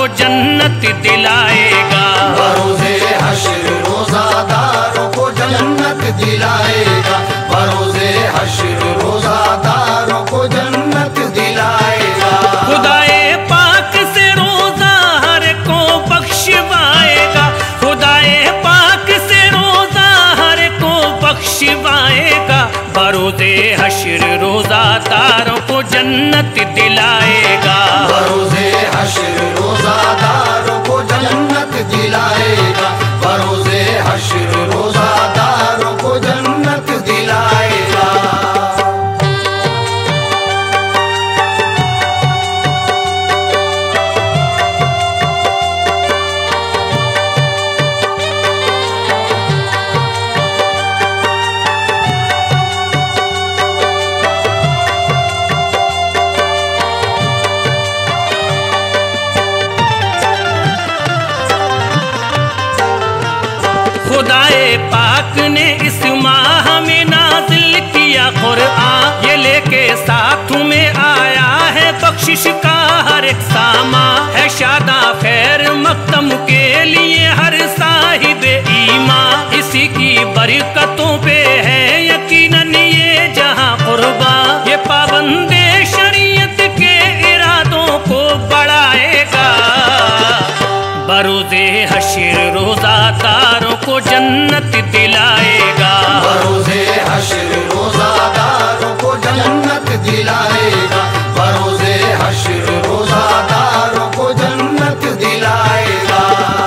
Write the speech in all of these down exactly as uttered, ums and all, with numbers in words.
को जन्नत दिलाएगा। बरोज़े हश्र रोज़ादारों को जन्नत दिलाएगा। बरोज़े हश्र रोज़ादारों को जन्नत दिलाएगा। खुदाए पाक से रोज़ा हर को बख्शवाएगा। खुदाए पाक से रोज़ा हर को बख्शवाएगा। बरोज़े हश्र रोज़ादारों को जन्नत दिलाएगा। बरोज़े हश्र रोज़ादारों को जन्नत दिलाएगा। बरोज़े हश्र रोज़ादारों को जन्नत दिलाएगा। खुदाए पाक ने इस माह में नाज़िल किया कुरआन। ये लेके साथ में आया है बख्शिश का हर एक सामा। है शादा खैर मकदम के लिए हर साहिब ईमान। इसी की बरकतों पे है यकीनन ये जहां कुर्बा। ये पाबंदे शरीयत के इरादों को बढ़ाएगा। बरोज़े हश्र रोज़ादारों को जन्नत दिलाएगा। बरोज़े हश्र रोज़ादारों को जन्नत दिलाएगा। बरोज़े हश्र रोज़ादारों को जन्नत दिलाएगा।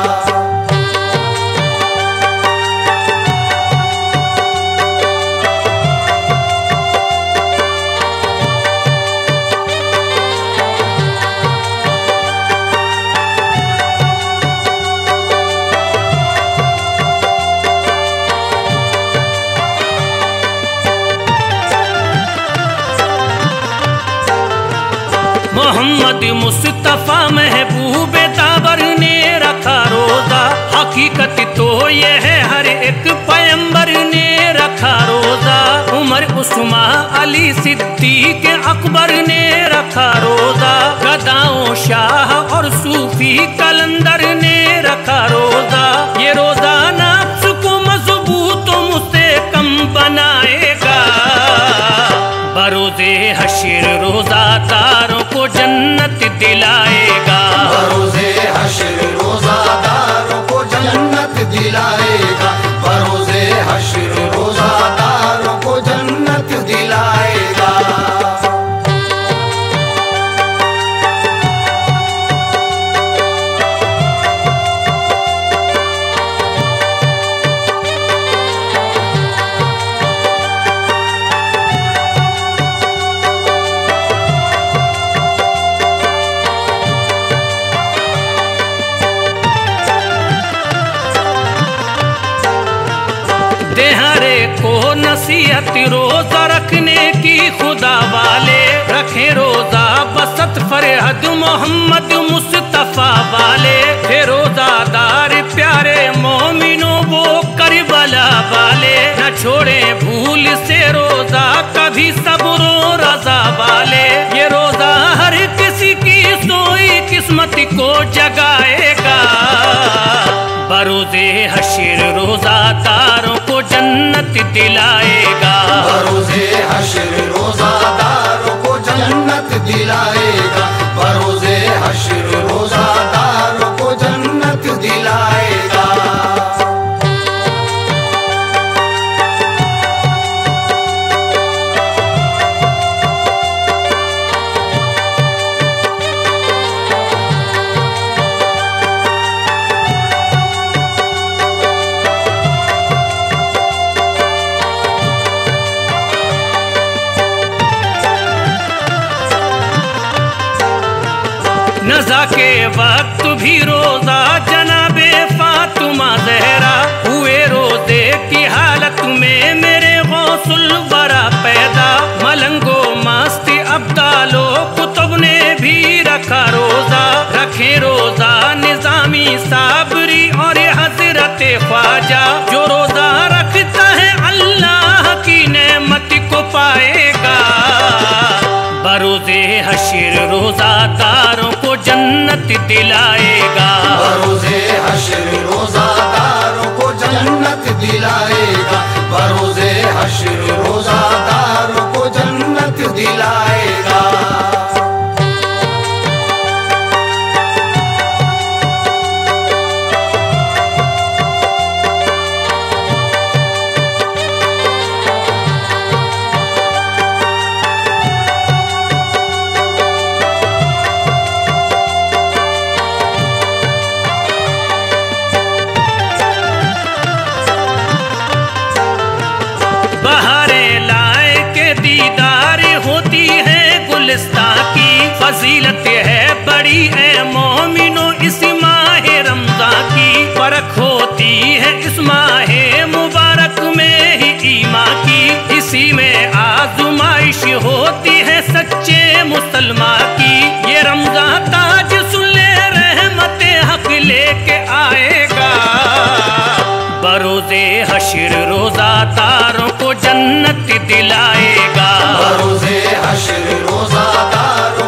मोहम्मद मुस्तफ़ा महबूब ताबर ने रखा रोज़ा। हकीकत तो ये है हर एक पैगंबर ने रखा रोज़ा। उमर उस्मान अली सिद्दीक अकबर ने रखा रोज़ा। गदाओं शाह और सूफी कलंदर ने रखा रोज़ा। ये रोज़ा नफ्स को मजबूत मुस्तहकम बनाएगा। बरोज़े हश्र रोज़ादारों को जन्नत दिलाएगा। बरोज़े हश्र रोज़ादारों को जन्नत दिलाएगा। बरोज़े हश्र रोज़ादारों को जन्नत दिलाएगा। देहरे को नसीहत रोज़ा रखने की खुदा वाले। रखे रोज़ा बसत फरहद मोहम्मद मुस्तफ़ा वाले। थे रोज़ादार प्यारे मोमिनों वो करबला वाले। न छोड़े भूल से रोज़ा कभी सब्र रज़ा वाले। ये रोज़ा हर किसी की सोई किस्मत को जगाएगा। बरोज़े हश्र रोज़ादारों को जन्नत दिलाएगा। बरोज़े हश्र रोज़ादारों को जन्नत दिलाएगा। बरोज़े हश्र रोज़ादारों को जन्नत दिलाएगा। नज़ा के वक्त भी रोज़ा जनाबे फातिमा ज़हरा हुए। रोज़े की हालत में मेरे गौसुल बरा पैदा। मलंगो मस्ती अब्दालो कुतुब ने भी रखा रोज़ा। रखे रोज़ा निज़ामी साबरी और हज़रत ख्वाजा। जो रोज़ा रखता है अल्लाह की नेमत को पाएगा। बरोज़े हश्र रोज़ादारों को जन्नत दिलाएगा। बरोज़े हश्र रोज़ादारों को जन्नत दिलाएगा। बरोज़े हश्र रोज़ादारों को जन्नत दिलाएगा। की फजीलत है बड़ी है मोमिनो इस माह रमज़ान की। फर्क होती है इस माह मुबारक में ही ईमान की। इसी में आज़माइश होती है सच्चे मुसलमान की। ये रमज़ान ताज सुले रहमत हक लेके आएगा। बरोज़े हश्र रोज़ादारों को जन्नत दिलाएगा। बरोज़े हश्र रोज़ादारों